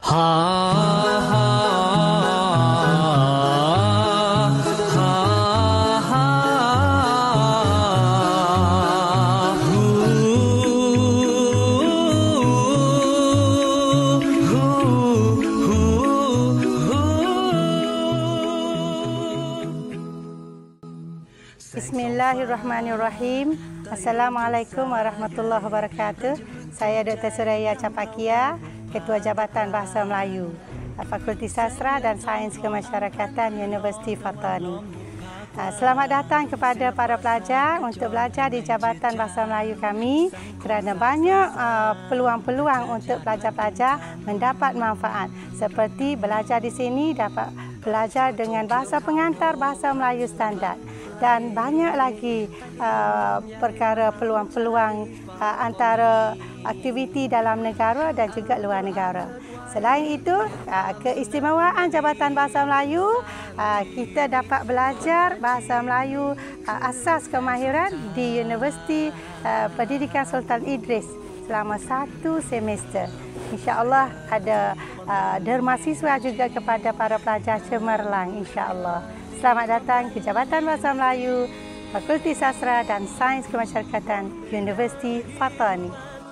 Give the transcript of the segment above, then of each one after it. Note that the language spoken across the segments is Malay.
Bismillahirrahmanirrahim. Assalamualaikum warahmatullahi wabarakatuh. Saya Dr. Suraya Capakia, Ketua Jabatan Bahasa Melayu, Fakulti Sastra dan Sains Kemasyarakatan Universiti Fatani. Selamat datang kepada para pelajar untuk belajar di Jabatan Bahasa Melayu kami kerana banyak peluang-peluang untuk pelajar-pelajar mendapat manfaat seperti belajar di sini dapat belajar dengan bahasa pengantar bahasa Melayu standard dan banyak lagi perkara peluang-peluang antara aktiviti dalam negara dan juga luar negara. Selain itu, keistimewaan Jabatan Bahasa Melayu, kita dapat belajar Bahasa Melayu asas kemahiran di Universiti Pendidikan Sultan Idris selama 1 semester. InsyaAllah ada derma siswa juga kepada para pelajar cemerlang, insyaAllah. Selamat datang ke Jabatan Bahasa Melayu, Fakulti Sastra dan Sains Kemasyarakatan Universiti Fatani.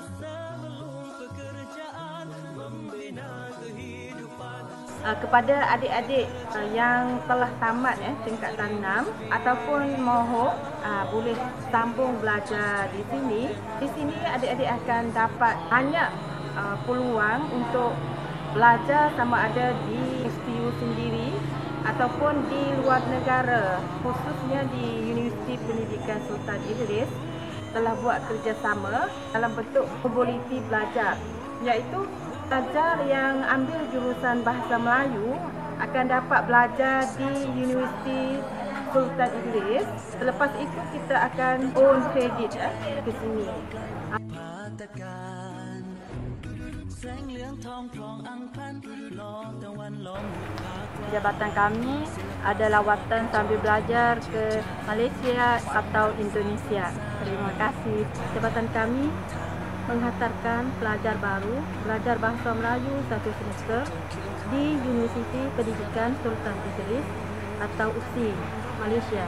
Kepada adik-adik yang telah tamat tingkatan 6 ataupun mahu boleh sambung belajar di sini. Di sini adik-adik akan dapat banyak peluang untuk belajar sama ada di STU sendiri ataupun di luar negara, khususnya di Universiti Pendidikan Sultan Idris telah buat kerjasama dalam bentuk mobiliti belajar, iaitu pelajar yang ambil jurusan Bahasa Melayu akan dapat belajar di Universiti Sultan Idris. Selepas itu kita akan own credit ke sini. Jabatan kami ada lawatan sambil belajar ke Malaysia atau Indonesia. Terima kasih. Jabatan kami menghantarkan pelajar baru belajar Bahasa Melayu 1 semester di Universiti Pendidikan Sultan Idris atau UPSI, Malaysia.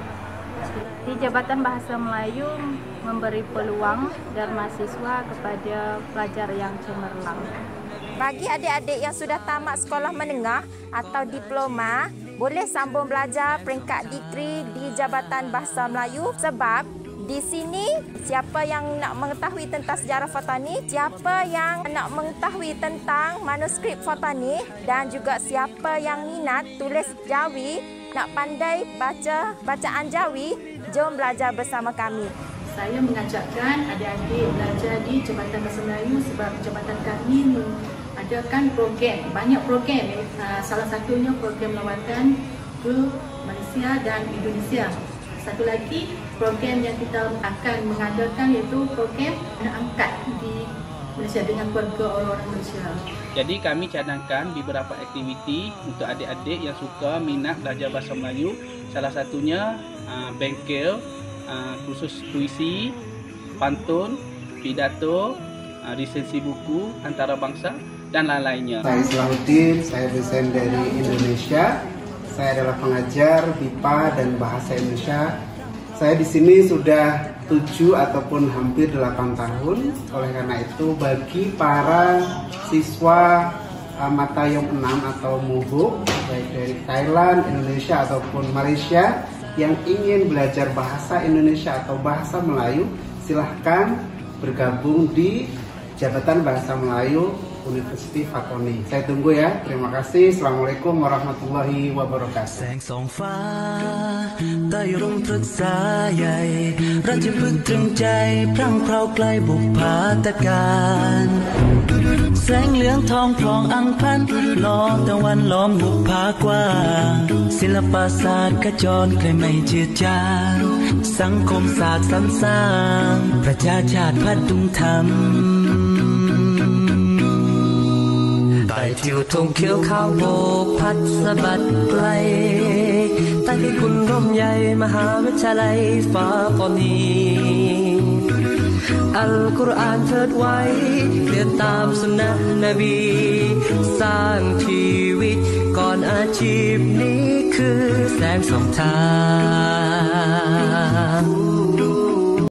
Di Jabatan Bahasa Melayu memberi peluang dan mahasiswa kepada pelajar yang cemerlang. Bagi adik-adik yang sudah tamat sekolah menengah atau diploma, boleh sambung belajar peringkat degree di Jabatan Bahasa Melayu sebab di sini siapa yang nak mengetahui tentang sejarah Fatani, siapa yang nak mengetahui tentang manuskrip Fatani dan juga siapa yang minat tulis Jawi, nak pandai baca bacaan Jawi, jom belajar bersama kami. Saya mengajakkan adik-adik belajar di Jabatan Bahasa Melayu sebab jabatan kami mengadakan program, banyak program. Salah satunya program lawatan ke Malaysia dan Indonesia. Satu lagi program yang kita akan mengadakan iaitu program anak angkat di Malaysia dengan keluarga orang-orang Malaysia. Jadi kami cadangkan beberapa aktiviti untuk adik-adik yang suka minat belajar Bahasa Melayu. Salah satunya bengkel, kursus puisi, pantun, pidato, resensi buku antarabangsa dan lain-lainnya. Saya Islamuddin, saya dosen dari Indonesia. Saya adalah pengajar BIPA dan Bahasa Indonesia. Saya di sini sudah 7 ataupun hampir 8 tahun. Oleh karena itu, bagi para siswa Matayom 6 atau MUHUK, baik dari Thailand, Indonesia ataupun Malaysia, yang ingin belajar bahasa Indonesia atau bahasa Melayu, silahkan bergabung di Jabatan Bahasa Melayu Universiti Fatani. Saya tunggu ya. Terima kasih. Assalamualaikum warahmatullahi wabarakatuh. แสงส่องฟ้าใต้ร่มตรึกสายใหญ่ราชพฤกษ์ตรึงใจพรั่งพราวไกลบุพภาตการแสงเหลืองทองพลองอังพันล้อตะวันล้อมบุพภากว้างศิลปศาสตร์ขจรใครไม่เจือจางสังคมศาสตร์สรรสร้างประชาชาติพัฒนธรรม ไต่ทิวธงเขียวขาวโบกพัดสะบัดไกลใต้ที่คุณร่มใหญ่มหาวิทยาลัยฟ้าปอนีอัลกุรอานเทิดไว้เรียนตามสุนนะนบีสร้างชีพนี้คือแสงสองทาง